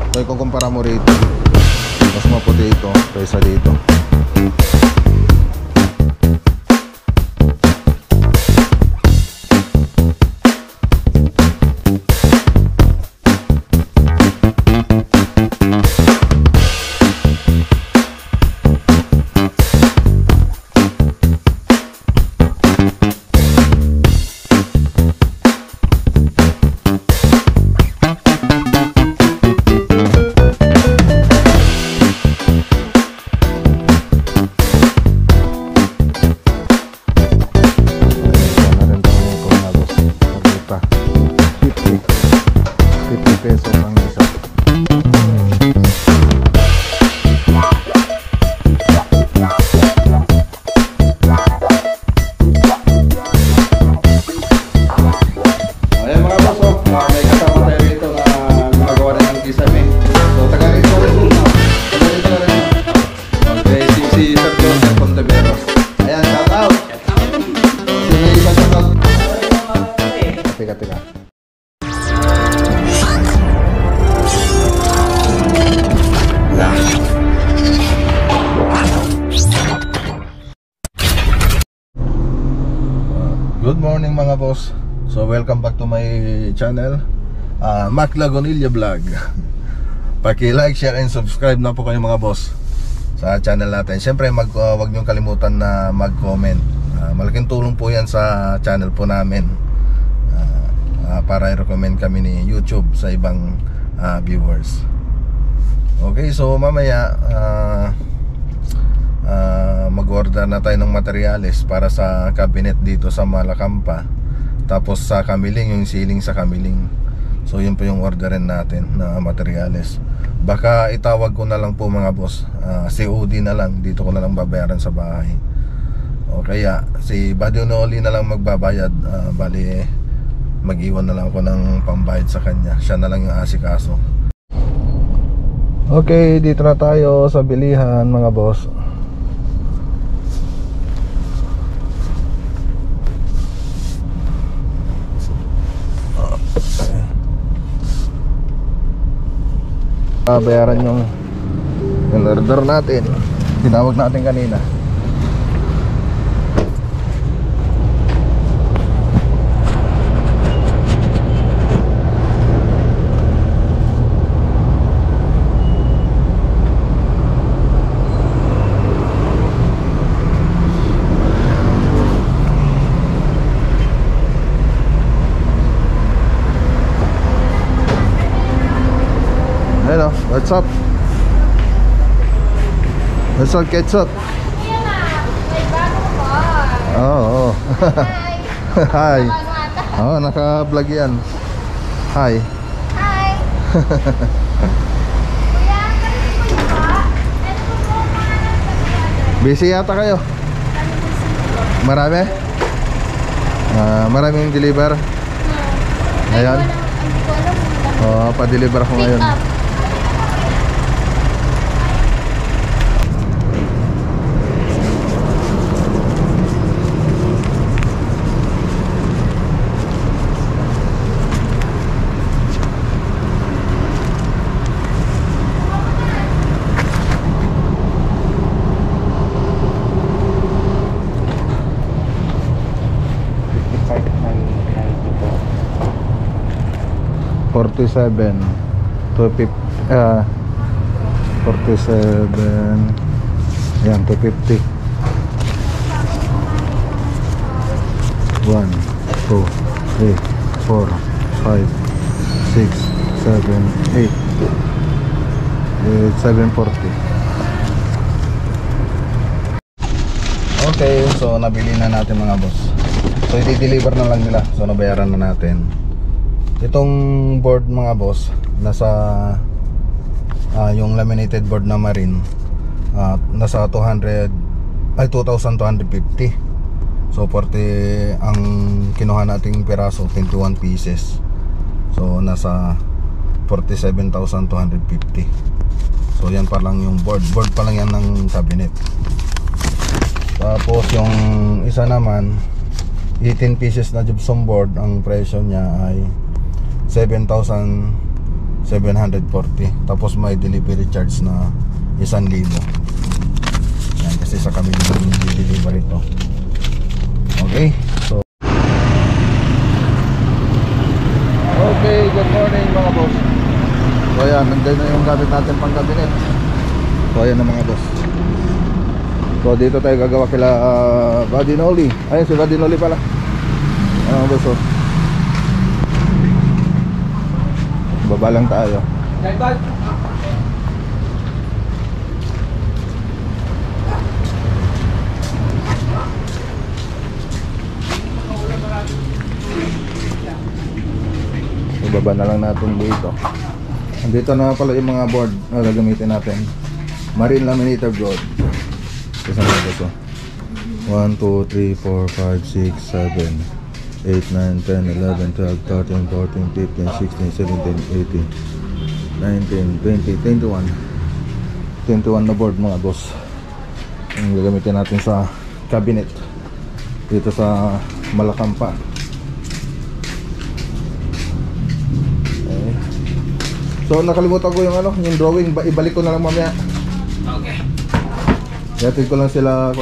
So ikukumpara mo rito, mas maputi ito kaysa dito. Good morning mga boss. So welcome back to my channel, Mac Lagonilla Vlog. Paki-like, share and subscribe na po kayo mga boss sa channel natin. Siyempre wag niyong kalimutan na mag-comment. Malaking tulong po yan sa channel po namin, para i-recommend kami ni YouTube sa ibang viewers. Okay, so mamaya mag-order na tayo ng materyales para sa cabinet dito sa Malacampa. Tapos sa Kamiling, yung ceiling sa Kamiling. So yun po yung orderin natin na materyales. Baka itawag ko na lang po mga boss, COD na lang, dito ko na lang babayaran sa bahay. O kaya si Buddy Noli na lang magbabayad, bali mag-iwan na lang ako ng pambayad sa kanya. Siya na lang yung asikaso. Okay, dito na tayo sa bilihan mga boss. Bayaran yung order natin, tinawag natin kanina. Hello, what's up? What's up, Ketchup? Oh, oh. Hi. Oh, naka-vlog yan. Hi. Hi. Busy yata kayo? Marami? Maraming deliver? Ayan. Oh, pa-deliver ako ngayon. 47 to 50, 47. Yan, 250. 1, 2, 3, 4, 5, 6, 7, 8. It's 740. Okay, so nabili na natin mga boss. So i-deliver na lang nila. So nabayaran na natin. Itong board mga boss, nasa yung laminated board na marine, nasa 2,250. So 40 ang kinuha nating piraso, 21 pieces. So nasa 47,250. So yan pa lang yung board pa lang yan ng cabinet. Tapos yung isa naman 18 pieces na gypsum board, ang presyo niya ay 7,650. 740. Tapos may delivery charge na 1,000. Yan, kasi sa kami delivery ito. Okay, so okay, good morning mga boss. So ayan, nandiyan na yung gamit natin pang cabinet. So ayan na mga boss. So dito tayo gagawa kila Badinoli. Ayun si Badinoli pala. Ano boss, oh. Baba lang tayo. Ibaba na lang natin dito. Andito na pala yung mga board na gagamitin natin. Marine laminator board. Kasama ito. 1, 2, 3, 4, 5, 6, 7 8, 9, 10, 11, 12, 13, 14, 15, 16, 17, 18 19, 20, 21 na board mga boss. Ang gagamitin natin sa cabinet dito sa Malacampa. Okay. So nakalimutan ko yung yung drawing, ibalik ko na lang mamaya. Okay. Yatid ko lang sila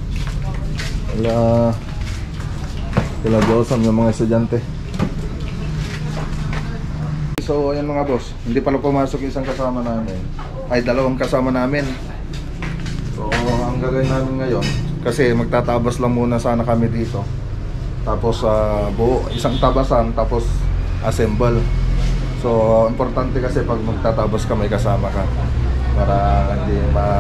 sila Josam, yung mga estudyante. So ayan mga boss, hindi pala pumasok isang kasama namin, ay dalawang kasama namin. So ang gagawin namin ngayon, kasi magtatabas lang muna sana kami dito. Tapos buo, isang tabasan, tapos assemble. So importante kasi pag magtatabas ka may kasama ka, para hindi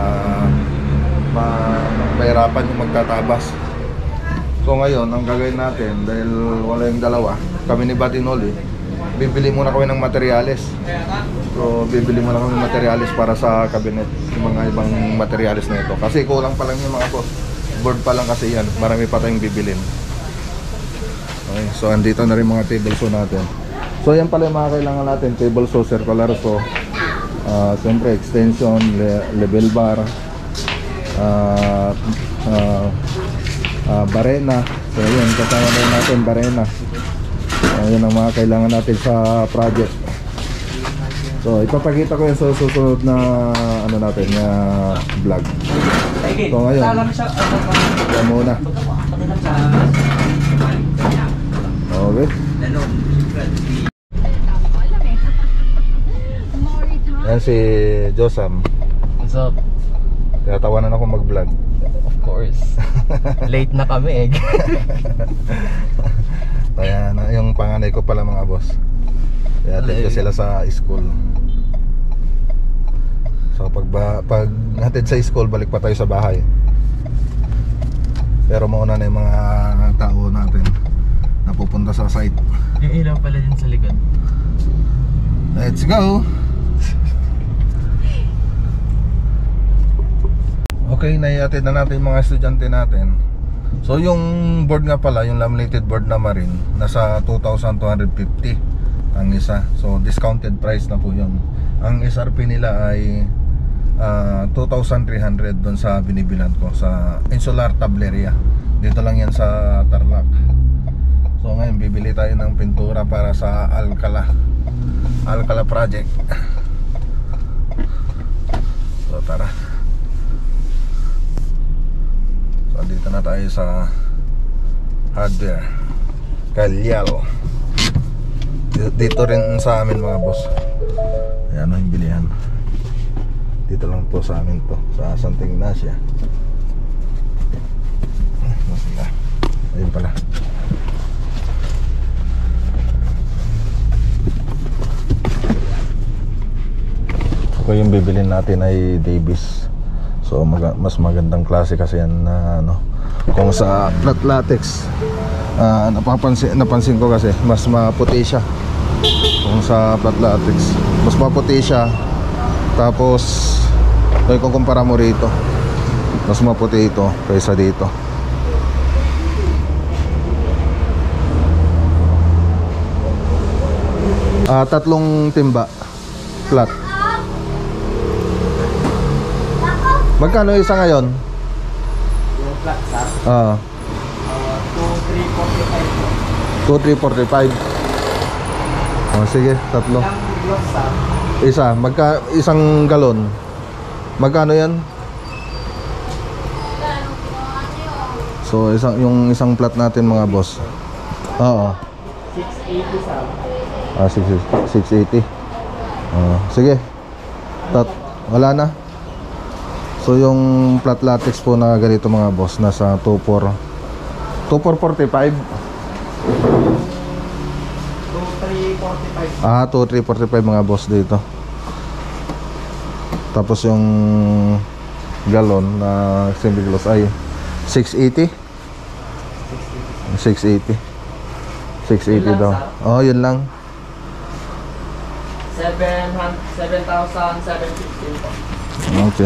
mahirapan yung magtatabas. So ngayon, ang gagawin natin, dahil wala yung dalawa, kami ni Badinoli, bibili muna kami ng materyales. So bibili muna kami ng materyales para sa cabinet, yung mga ibang materyales na ito. Kasi kulang pa lang yung mga boss, board pa lang kasi yan, marami pa tayong bibilin. Okay, so andito na rin mga table saw natin. So yan pala yung mga kailangan natin, table saw, circular saw, siyempre extension, level bar, barena. So yun, kasama na natin barena. Yun ang mga kailangan natin sa project. So ipapakita ko yan sa susunod na natin na vlog. So ngayon, yan muna. Okay. Yan si Josam. What's up? Tinatawanan ako mag-vlog. Of course. Late na kami eh. Kaya yung panganay ko pala mga boss. Kaya hatid ko sila sa school. So pag hatid sa school, balik pa tayo sa bahay. Pero mauna na yung mga tao natin na pupunta sa site. Yung ilaw pala din sa likod. Let's go! Okay, naihatid na natin yung mga estudyante natin. So yung board nga pala, yung laminated board na Marine, nasa 2,250 ang isa. So discounted price na po yun. Ang SRP nila ay 2,300 doon sa binibilan ko sa Insular Tableria. Dito lang yan sa Tarlac. So ngayon bibili tayo ng pintura para sa Alcala project. So tara. So dito na tayo sa hardware Calyalo. Dito rin sa amin mga boss. Ayan ang bilihan. Dito lang po sa amin to, sa Santa Ignacia. Ayun pala. So yung bibilin natin ay Davis. So mas magandang klase kasi yan na kung sa flat latex, napansin ko kasi mas maputi siya. Kung sa flat latex mas maputi siya. Tapos kung kumpara mo rito, mas maputi ito kaysa dito. Tatlong timba flat. Magkano isa ngayon? Yung flat sa 2,345. 2,345. Oh, sige, tatlo. Yung gloss sa Isa, isang galon. Magkano yan? So, yung isang plat natin mga boss. Oo. 680 sa. 680. Sige. Wala na. So, yung plat latex po na ganito mga boss, nasa 2445. 2345 mga boss dito. Tapos yung galon na simple gloss ay 680 daw. Oh, yun lang. 7,715 po. Okay.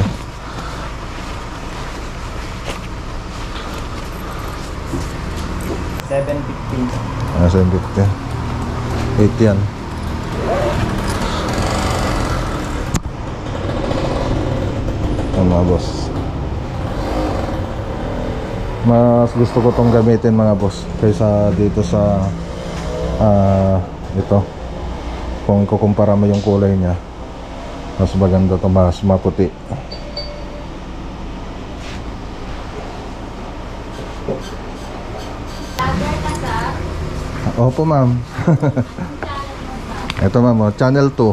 Ah, 750. 8 yan. Mga boss, mas gusto ko tong gamitin mga boss kaysa dito sa ito. Kung kukumpara mo yung kulay niya, mas maganda to, mas maputi. Opo ma'am. Ito ma'am, channel 2.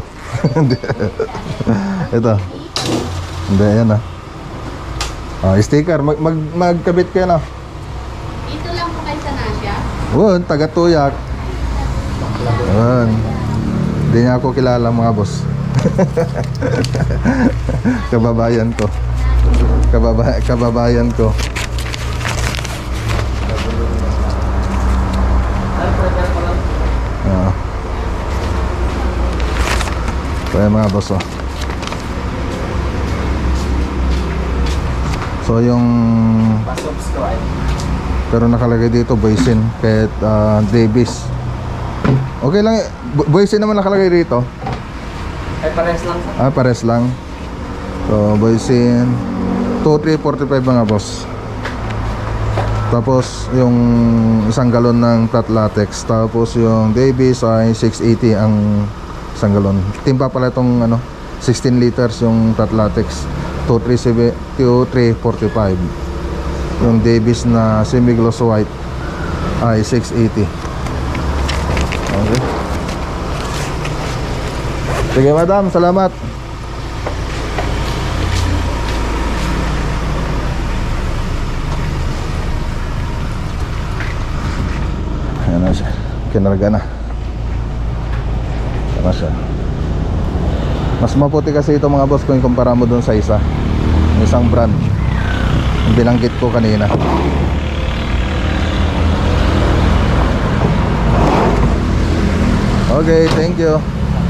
Ito. Hindi, yan sticker, magkabit kayo na. Dito lang po kayo sa Nasya? Oo, taga-Tuyak. Hindi niya ako kilala mga boss. Kababayan ko. Kababayan ko. Kaya mga boss So yung Pa-subscribe. pero nakalagay dito Boysin kahit Davis. Okay lang, Boysin naman nakalagay dito. Ay, pares lang sa. Pares lang. So Boysin 2345 mga boss. Tapos yung isang galon ng flat latex. Tapos yung Davis ay 680 ang isang galon. Timpa pala itong 16 liters yung flat latex. 2345. Yung Davis na semi-gloss white ay 680. Okay. Sige madam, salamat. Ayan na siya. Kinarga na. Ayan na siya. Mas maputi kasi ito mga boss kung ikumpara mo dun sa isang brand yung binanggit ko kanina. Okay, thank you.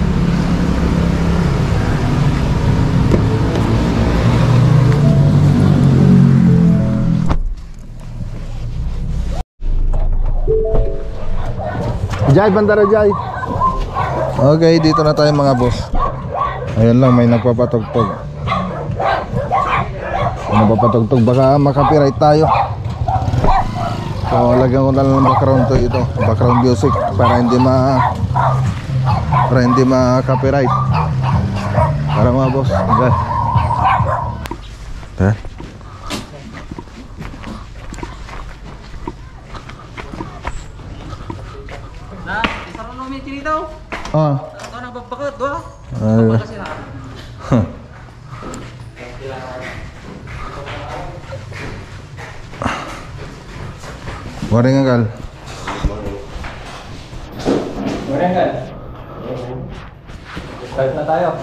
Jai, bandara Jai. Okay, dito na tayo mga boss. Ayun lang, may nagpapatugtog. Nagpapatugtog, baka makapiright tayo. So, lagyan ko na lang ng background to ito, background music para hindi ma-copyright. Para mga boss. Okay. Na, isa rin namin tinitaw. Ito na babakot, doa. Kasi na. Morning Uncle. Morning, Uncle. Start na tayo.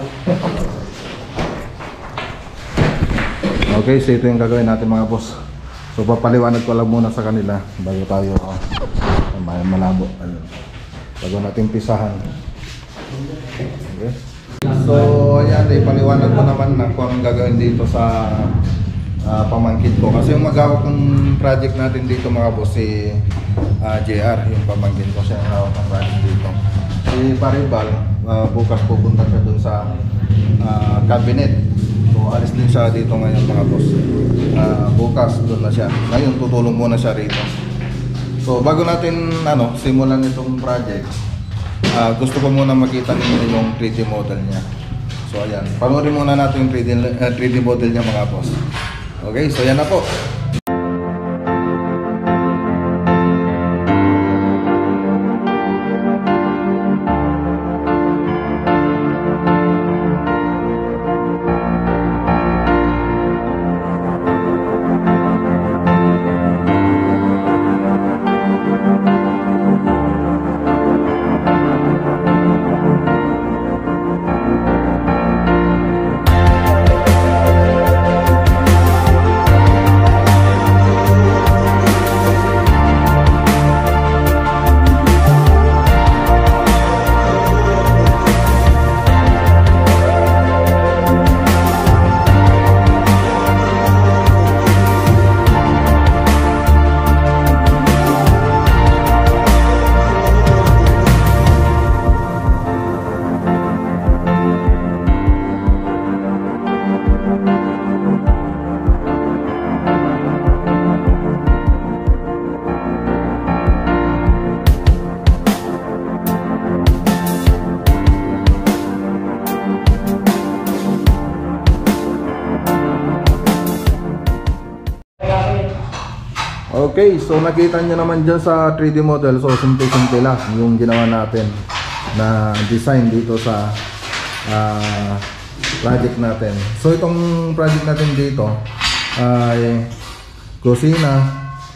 Okay, so ito yung gagawin natin mga boss. So papaliwanag ko lang muna sa kanila bago tayo malabo. Ayun. Bago natin pisahan. Okay. So ayan, ipaliwanag ko naman na kung anong gagawin dito sa pamangkin ko. Kasi yung mag-hawak ng project natin dito mga boss si JR, yung pamangkin ko, siya ang hawak ng project dito. Si Paribal, bukas pupunta siya dun sa cabinet. So alis din siya dito ngayon mga boss. Bukas dun na siya. Ngayon tutulong muna siya rito. So bago natin simulan itong project, gusto ko muna makita ninyo yung 3D model niya. So ayan, panoorin muna natin yung 3D model niya mga boss. Okay, so yan na po. Okay, so nakita nyo naman dyan sa 3D model. So simple-simple lang yung ginawa natin na design dito sa project natin. So itong project natin dito ay kusina,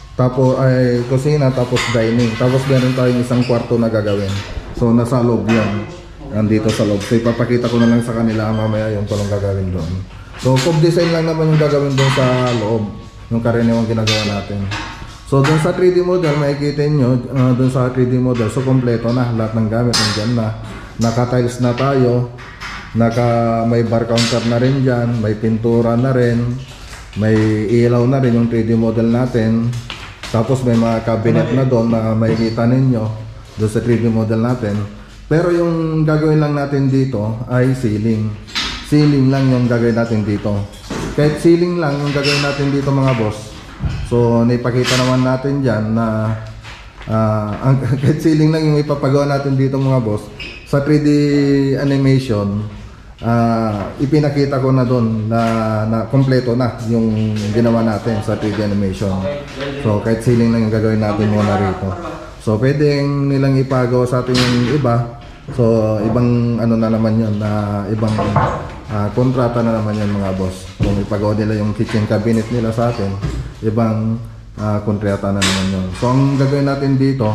tapos dining, tapos meron tayong isang kwarto na gagawin. So nasa loob yan, nandito sa loob. So ipapakita ko na lang sa kanila mamaya yung kung gagawin doon. So cube design lang naman yung gagawin doon sa loob, yung karaniwang ginagawa natin. So doon sa 3D model, makikita nyo doon sa 3D model, so kompleto na lahat ng gamit nandiyan na. Naka-tiles na tayo, may bar counter na rin dyan, may pintura na rin, may ilaw na rin yung 3D model natin. Tapos may mga cabinet na doon na makikita ninyo doon sa 3D model natin. Pero yung gagawin lang natin dito ay ceiling. Ceiling lang yung gagawin natin dito. Kahit ceiling lang yung gagawin natin dito mga boss. So naipakita naman natin dyan na kahit ceiling lang yung ipapagawa natin dito mga boss. Sa 3D animation, ipinakita ko na doon na kompleto na yung ginawa natin sa 3D animation. So kahit ceiling lang yung gagawin natin muna rito. So pwedeng nilang ipagawa sa atin yung iba. So ibang ano na naman yun, ibang kontrata na naman yun mga boss. Kung ipagawa nila yung kitchen cabinet nila sa atin, ibang kontrata na naman yun. So ang gagawin natin dito,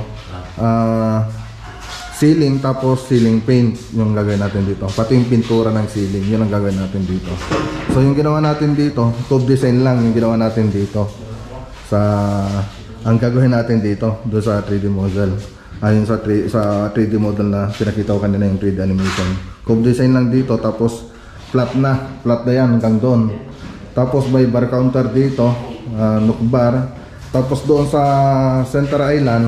ceiling, tapos ceiling paint yung gagawin natin dito. Pati yung pintura ng ceiling, yun ang gagawin natin dito. So yung ginawa natin dito, cube design lang yung ginawa natin dito. Ang gagawin natin dito, doon sa 3D model. Ayun sa 3D model na pinakita ko kanina yung 3D animation. Cube design lang dito, tapos flat na yan hanggang doon. Tapos may bar counter dito, nook bar. Tapos doon sa center island,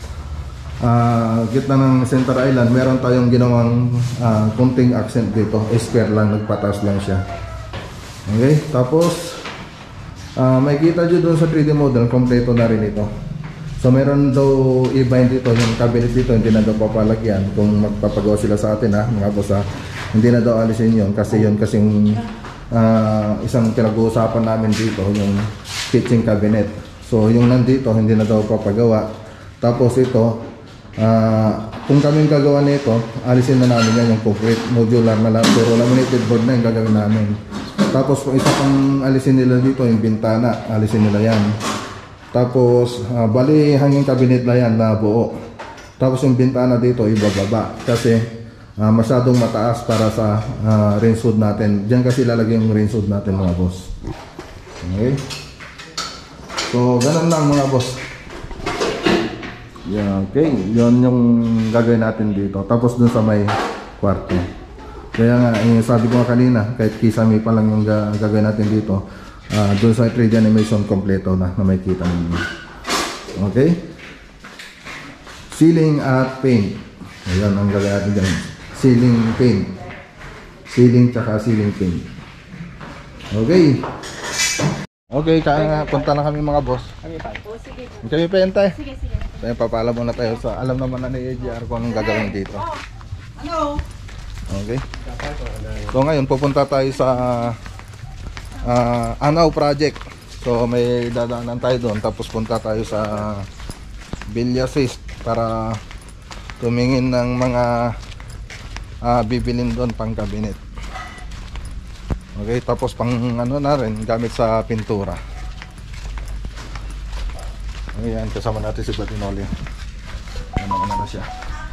gitna ng center island, meron tayong ginawang kunting accent dito. Square lang, nagpatas lang siya. Okay, tapos may kita dito doon sa 3D model, kompleto na rin ito. So meron daw i-bind dito, yung cabinet dito, hindi na daw papalagyan. Kung magpapagawa sila sa atin mga boss hindi na daw alisin yun. Kasi yun kasing isang pinag-uusapan namin dito, yung kitchen cabinet. So yung nandito, hindi na daw papagawa. Tapos ito, kung kaming gagawa nito, alisin na namin yan, yung concrete modular na lang. Pero laminated board na yung gagawin namin. Tapos kung isa pang alisin nila dito, yung bintana, alisin nila yan. Tapos bali hanging cabinet na yan na buo. Tapos yung bintana dito ibababa kasi masyadong mataas para sa range hood natin. Diyan kasi lalagay yung range hood natin mga boss. Okay. So ganun lang mga boss. Yeah, okay. Yun yung gagawin natin dito. Tapos dun sa may kwarto. Kaya nga sabi ko kanina, kahit kisame pa lang yung gagawin natin dito, doon sa 3D animation kompleto na may kita ninyo. Okay. Ceiling at paint. Ayan ang gagawin natin dyan. Ceiling paint. Ceiling tsaka ceiling paint. Okay. Okay, kaya nga punta na kami mga boss. Kami pa yun tayo. Sige. Papaalam muna tayo. So, alam naman na ni AJR kung anong gagawin dito. Ano? Okay. So ngayon pupunta tayo sa Anaw Project. So may dadaanan tayo doon, tapos punta tayo sa Villasis para tumingin ng mga bibilin doon pang cabinet. Okay, tapos pang ano na rin, gamit sa pintura. Ayan, kasama natin si Batinolio. Ano na siya.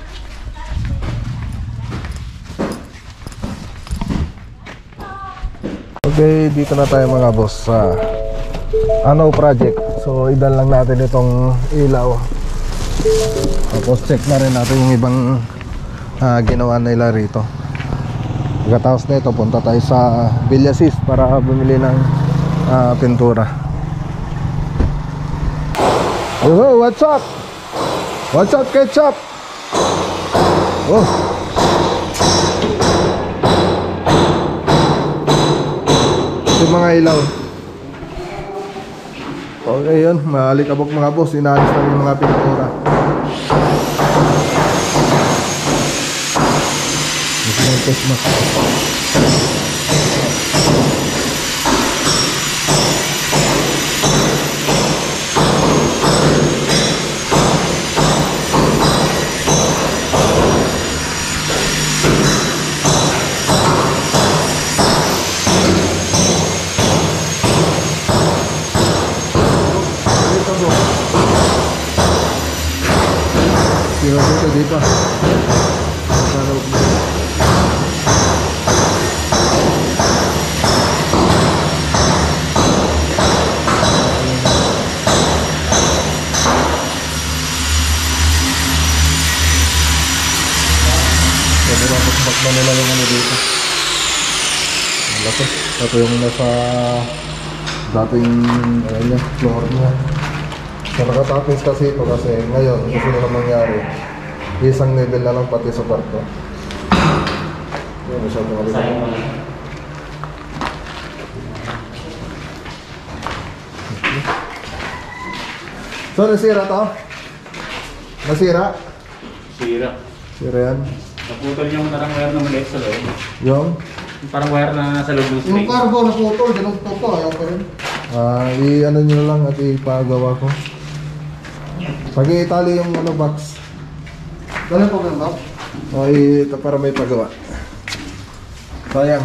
Okay, dito na tayo mga boss sa Anaw Project. So idal lang natin itong ilaw. Tapos check na rin natin yung ibang ginawa nila rito. Pagkatapos na ito, punta tayo sa Villasis para bumili ng pintura. Oh, what's up? What's up, ketchup? Oh. Ito mga ilaw. Okay yun, malikabok mga boss. Inaalis na yung mga pintura. Ito yung test mask. Dito. Nila yung ano dito. Malaki. Ito yung nasa dating floor niya. So nakatapos kasi ito kasi ngayon gusto nila mangyari isang level na lang pati sa kwarto. Yan, masyadong malikabok. So nasira to? Nasira? Sira yan. Naputol yung parang wire na maliit sa loob. Yung Parang wire na nasa loob ng Yung string. carbo na putol, ganun to po, ayaw pa rin. i-ano nyo na lang at ipagawa ko. Pag-iitali yung ano box. Ganun po ganun ba? O ito para may pagawa. Sayang.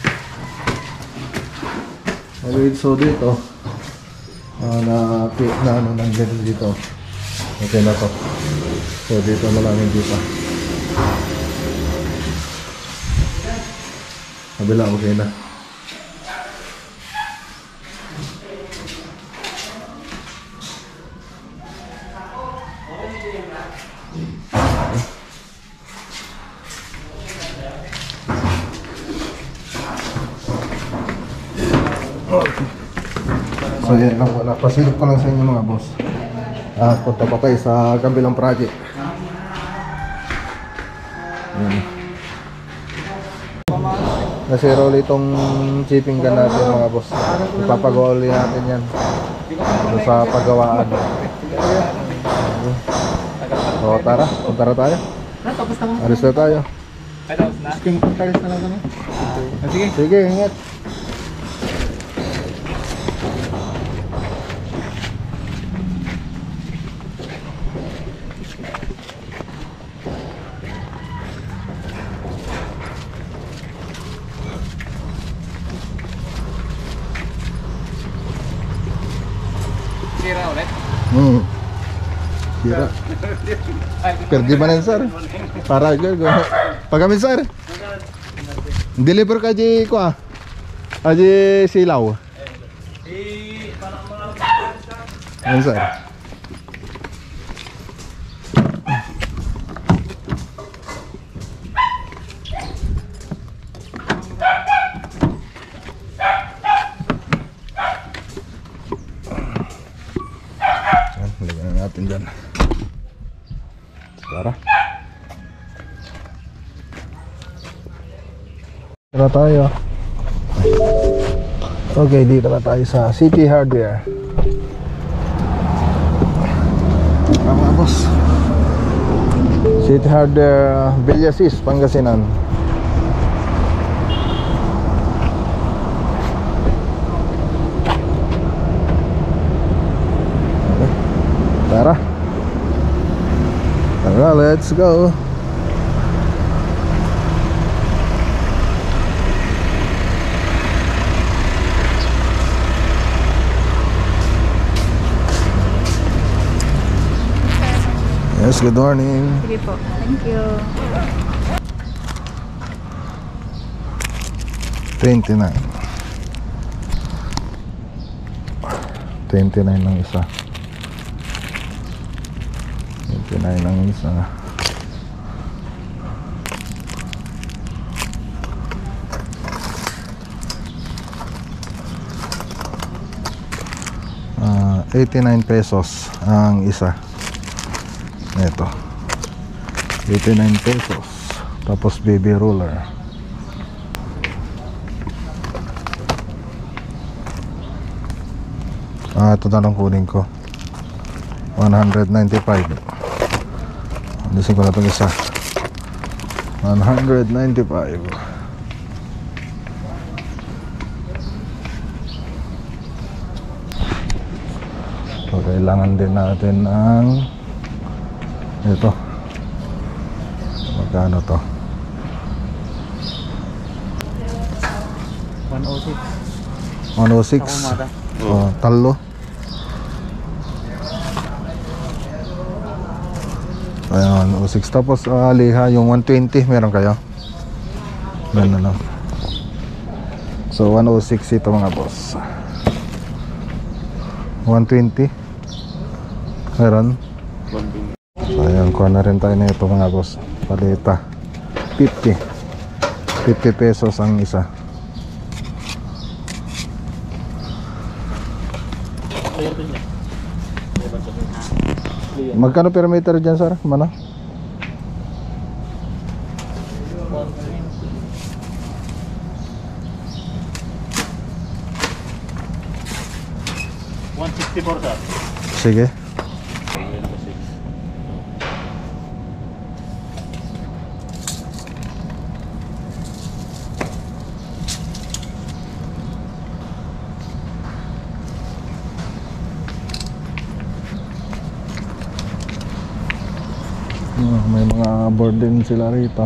So dito na ano nandiyan dito. Okay na to. So dito na lang hindi pa. Kabila okay na. So yan lang po, napasilip ko lang sa inyo mga boss. Punta pa kayo sa kabilang project. Yan. Nasira ulit itong chipping gun natin mga boss. Ipapagawa ulit natin yan dito sa paggawaan. So tara, punta na tayo. Alis na tayo. Talis na lang kami. Sige. Sige, ingat. Sira ulit. Sira. Perdi ba na sir? Para go. Pagamin sir. Deliver ka di ko aji silaw. Ano sir? Lagyan na natin dyan. Tara. Dito na tayo. Okay, dito na tayo sa City Hardware. Mga boss, City Hardware, Villasis, Pangasinan. Let's go. Yes, good morning. Sige po. Thank you. 29 ng isa. 29 ng isa. ₱89 ang isa. Ito 89 pesos. Tapos baby ruler. Ito na lang kunin ko. 195. Alisin ko na itong isa. 195. So kailangan din natin ng ito. Magkano to? 106. 106. Oh, talo. Ayan, 106. Tapos liha yung 120 meron kayo? Meron na. So 106 ito mga boss. 120 meron. So ayan, kuha na rin tayo na ito mga boss. Paleta 50 pesos ang isa. Magkano per meter dyan, sir? Mana? 164 sir. Sige. May mga board din sila rito.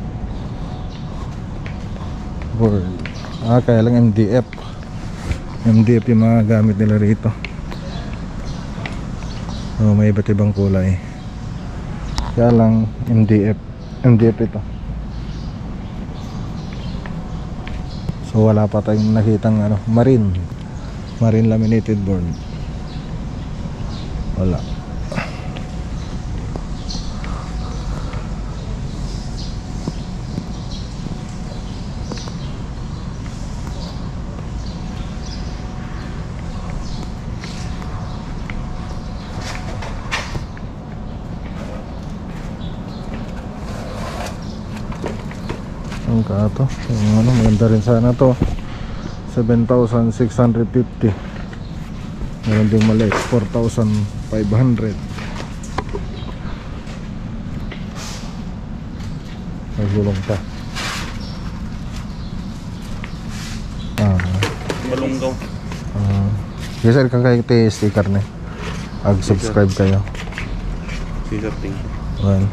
Board. Kaya lang MDF. MDF yung mga gamit nila rito. May iba't ibang kulay. Kaya lang MDF. MDF ito. So wala pa tayong nakitang marine laminated board. Wala. Ang kato, maganda rin sana to. 7,650. Meron ding maliit, 4,500. May gulong pa. Malunggaw. Yes sir, kang kayo sticker na subscribe kayo. Scissor thing. Well,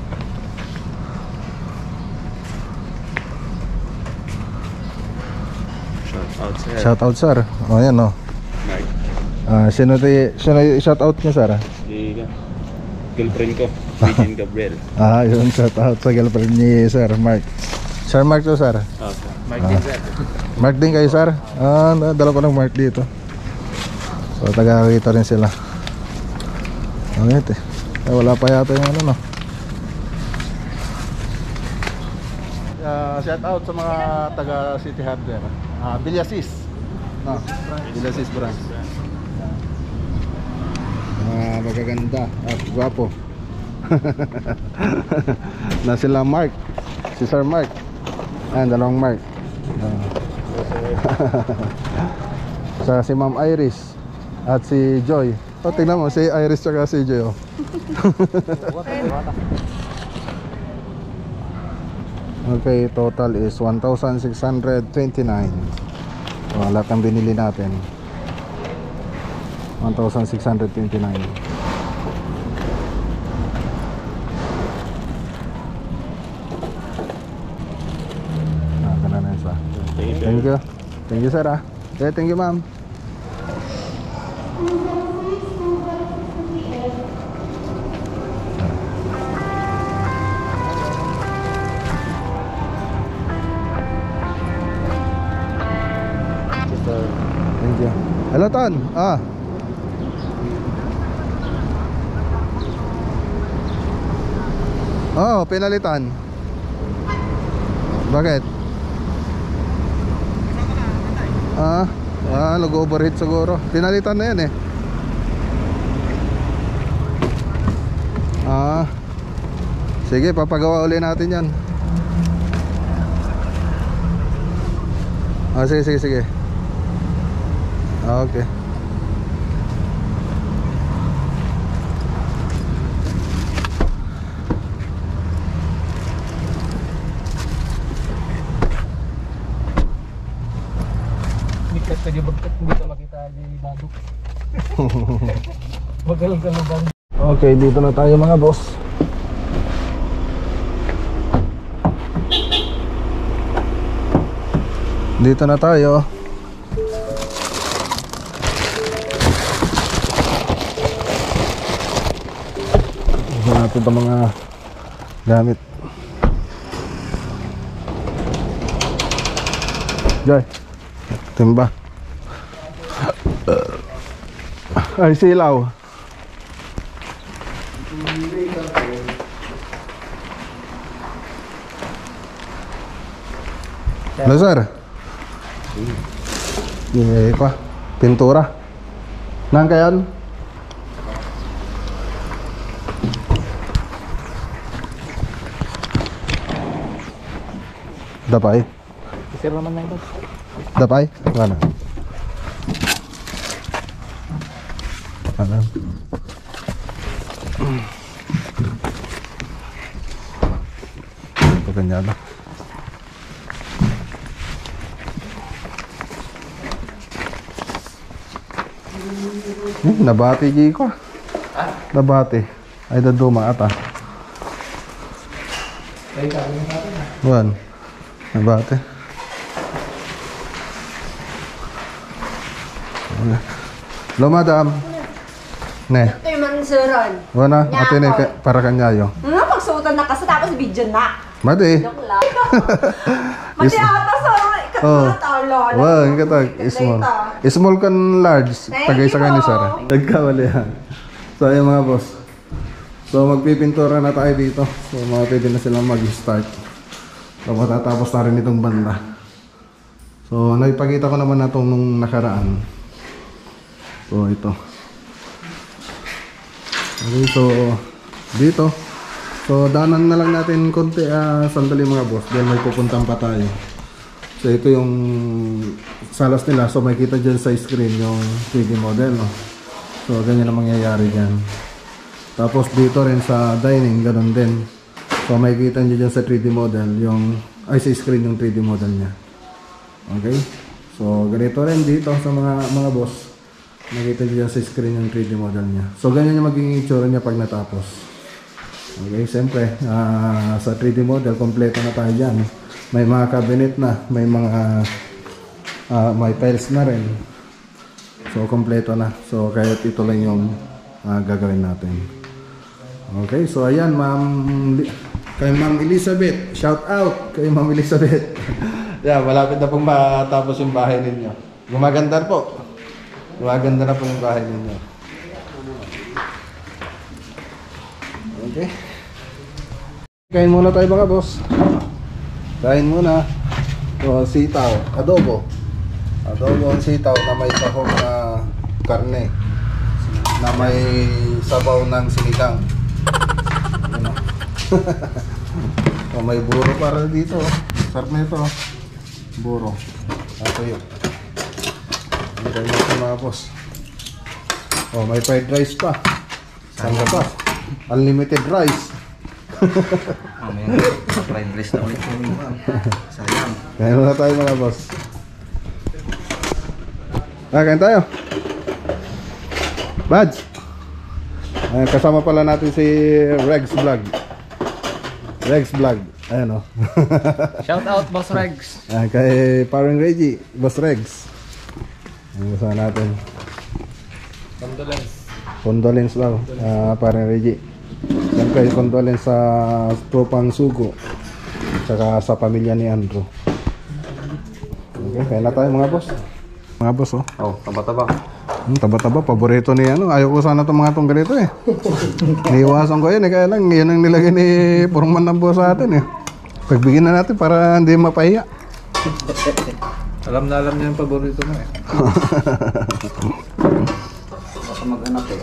shout out sir. Ayan Mike. Sino shout out niya sir? Girlfriend ko, Regine Gabriel. Yun, shout out sa girlfriend ni Sir Mark. Sir Mark to sir. Okay. Mike din sir. Mark din kayo sir? Dala ko ng Mark dito. So taga-rito rin sila. Wala pa yata yung shout out sa mga taga City Hardware. Villasis. Villasis branch. Magaganda at guwapo. Na sila Mark. Si Sir Mark. Dalawang Mark. Sa si Ma'am Iris at si Joy. Tingnan mo si Iris tsaka si Joy. Okay, total is 1,629. Lahat ang binili natin 1,629. Thank you. Thank you, sir, ah. Okay, thank you, ma'am. Thank you. Hello, Ton. Oh, pinalitan. Bakit? Nag-overheat siguro. Pinalitan na yan eh. Sige, papagawa uli natin yan. Sige. Okay. Hindi ka makita di badok. Bagal ka na ba? Okay, dito na tayo mga boss. Dito na tayo. Ito natin itong mga gamit. Joy, timba. Ay, silaw. Hello, sir. Pa, pintura. Nang kayan? Dapay. Sir naman na ito. Dapay? Mana? Mana? Ito kanyada. Nabati gi ko. Nabati. Ay daduma ata. Wan. Nabati. Lo madam. Ne. Ito yung mansuron. Wana, ate ne para kanyayo. Pagsuotan na kasi tapos video na. Madi. Joke lang. Mati ata sa ikatalo. Wow, ikatag. Small kan large. Tagay sa kanyo, sir. Nagkawali yan. So, ayun mga boss. So, magpipintura na tayo dito. So, mga pwede na silang mag-start. So, matatapos na rin itong banda. So, naipakita ko naman na itong nung nakaraan. So, ito. Okay, so, dito. So, daanan na lang natin konti sandali mga boss. Dahil may pupuntahan pa tayo. So, ito yung salas nila. So, may kita dyan sa screen yung 3D model. No? So, ganyan ang mangyayari dyan. Tapos, dito rin sa dining, ganun din. So, may kita nyo dyan sa 3D model yung, ay sa screen yung 3D model nya. Okay? So, ganito rin dito sa mga boss. Nakita nyo dyan sa screen yung 3D model nya. So, ganyan yung magiging itsura nya pag natapos. Okay, siyempre, sa 3D model, kompleto na tayo dyan. May mga cabinet na, may mga may files na rin. So, kompleto na. So, kahit ito lang yung gagawin natin. Okay, so ayan, kay Ma'am Elizabeth. Shout out kay Ma'am Elizabeth. Yeah, malapit na pong matapos yung bahay ninyo. Gumaganda po. Gumaganda na po yung bahay ninyo. Okay. Kain muna tayo mga boss. Kain muna. So, sitaw, adobo. Adobo ang sitaw na may sahog na karne. Na may sabaw ng sinigang. Ano? Oh, may buro para dito. Sarap na ito. Buro. Ito yun. Ang kain natin mga boss. Oh, may fried rice pa. Saan pa? Unlimited rice. May fried rice na ulit. Sayang. Kaya na tayo mga boss. Kain tayo. Bads. Kasama pala natin si Regs Vlog. Regs Vlog. Ayan o. Shout out, Boss Regs. Kay Paring Reggie, Boss Regs. Ang gusto natin. Condolence daw, Paring Reggie. Siyempre, condolence sa tropang Sugo. Tsaka sa pamilya ni Andrew. Okay, kaya na tayo mga boss. Mga boss oh. Oh, taba-taba. Taba-taba, paborito ni ano. Ayaw ko sana itong mga tong ganito eh. Niiwasan ko yun eh. Kaya lang, yan ang nilagay ni Purman ng boss sa atin eh. Pagbigyan na natin para hindi mapahiya. Alam na alam niya yung paborito mo eh. Baka mag-anak eh.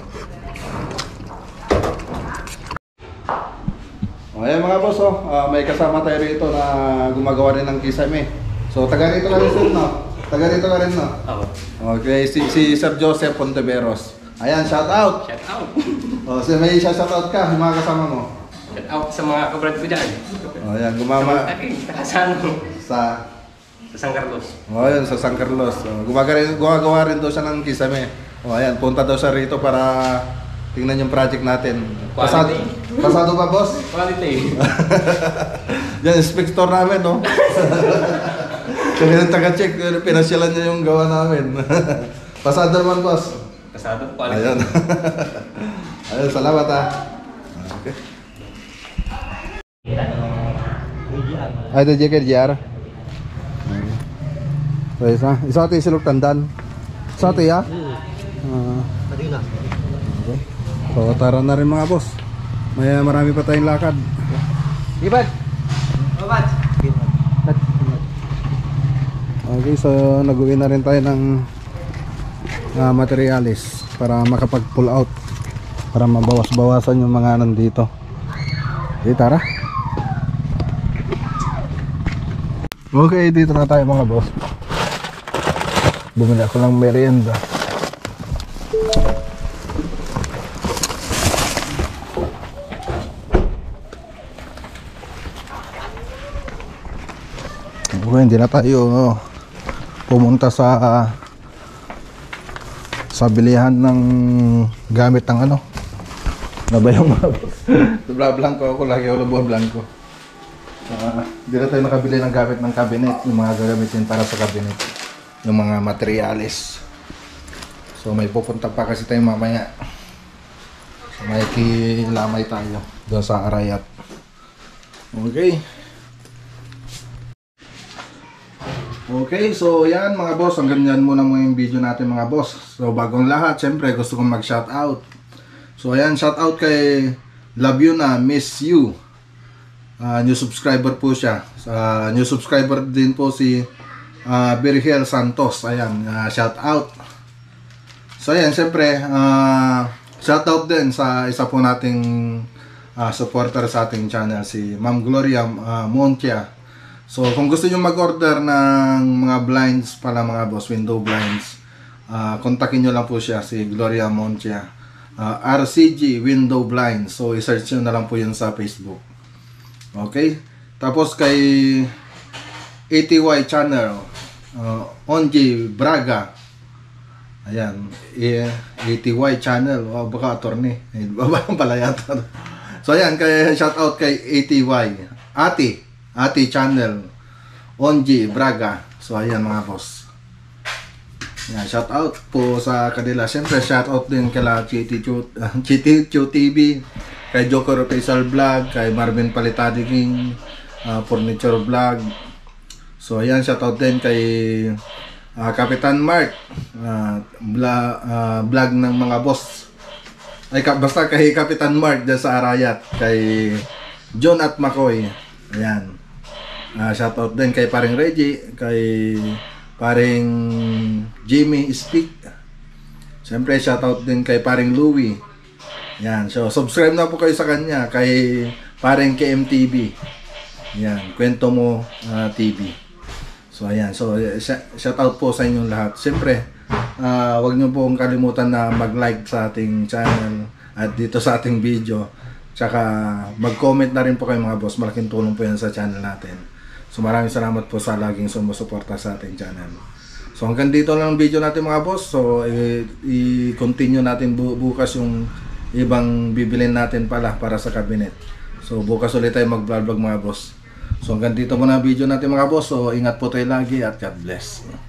Ayan mga boss oh. May kasama tayo rito na gumagawa rin ng kisame. So taga rito ka rin sir no? Taga rito ka rin no? Ako. Okay, si Sir Joseph Ponteveros. Ayan, shout out! Shout out. Oh, so may shout out ka, yung mga kasama mo. Shout out sa mga kabrad ko dyan. Oh, ayan, gumama Sa sa San Carlos. oh, ayan, sa San Carlos. Oh, gumagawa rin daw siya ng kisame. Oh, ayan, punta daw siya rito para tingnan yung project natin. Pasado ba, boss? Quality. Yan, inspector namin, no? Kaya yung taga-check, pinasyalan niya yung gawa namin. Pasado naman, boss. Pasado, quality. Ayun. Ayun, salamat ha. Okay. Ay, ito JKR. So, isa ito yung silog tandan. Isa ito ya? Madina. Okay. So, tara na rin mga boss. May marami pa tayong lakad. Ibad! Ibad! Okay, so nag-uwi na rin tayo ng materialis para makapag-pull out. Para mabawas-bawasan yung mga nandito. Okay, tara. Okay, dito na tayo mga boss. Bumili ako ng merienda. Okay, hindi na tayo pumunta sa bilihan ng gamit ng ano. Ano ba yung mga boss? Blanco ako, lagi ako buwan blanco. Hindi na tayo nakabili ng gamit ng cabinet, yung mga gagamitin para sa cabinet, yung mga materialis. So may pupunta pa kasi tayo mamaya. So may kilamay tayo doon sa Arayat. Okay. Okay, so yan mga boss, hanggang yan muna yung video natin mga boss. So bagong lahat, syempre gusto kong mag-shoutout. So ayan, shoutout kay Love You Na, Miss You. New subscriber po siya. New subscriber din po si Virgil Santos. Ayan, shoutout. So ayan, syempre shoutout din sa isa po nating supporter sa ating channel, si Ma'am Gloria Montia. So kung gusto nyo mag-order ng mga blinds pala mga boss, window blinds, kontakin nyo lang po siya, si Gloria Montia, RCG Window Blinds. So i-search nyo na lang po yun sa Facebook. Okay, tapos kay ATY channel, Onji Braga. Ayan, ATY channel, baka attorney, baba pala yata. So ayan, kay shoutout kay ATY Ati channel, Onji Braga. So ayan mga boss. Yan, shout out po sa kanila. Siyempre shout out din kala Chitichu TV, kay Joker Official Vlog, kay Marvin Palitadi King Furniture Vlog. So ayan, shout out din kay Kapitan Mark vlog ng mga boss. Ay basta kay Kapitan Mark dyan sa Arayat, kay John at McCoy. Ayan. Shout out din kay Paring Reggie, kay Paring Jimmy Speak. Siyempre shout out din kay Paring Louie. Yan, so subscribe na po kayo sa kanya, kay Paring KMTV. Yan, Kwento Mo TV. So ayan, so shout out po sa inyong lahat. Siyempre, wag niyo pong kalimutan na mag-like sa ating channel at dito sa ating video. Tsaka mag-comment na rin po kayo mga boss. Malaking tulong po yan sa channel natin. So maraming salamat po sa laging sumusuporta sa ating channel. So hanggang dito lang ang video natin mga boss. So i-continue natin bukas yung ibang bibilin natin pala para sa cabinet. So bukas ulit tayo mag-vlog mga boss. So hanggang dito muna ang video natin mga boss. So ingat po tayo lagi at God bless.